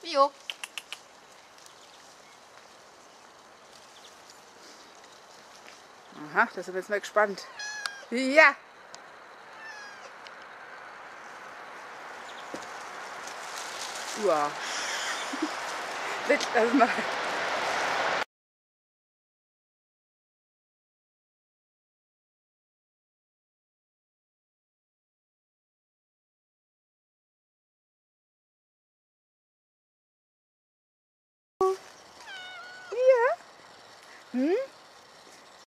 Jo. Aha, da sind wir jetzt mal gespannt. Ja! Wow. Lass mal. Ja. Hm?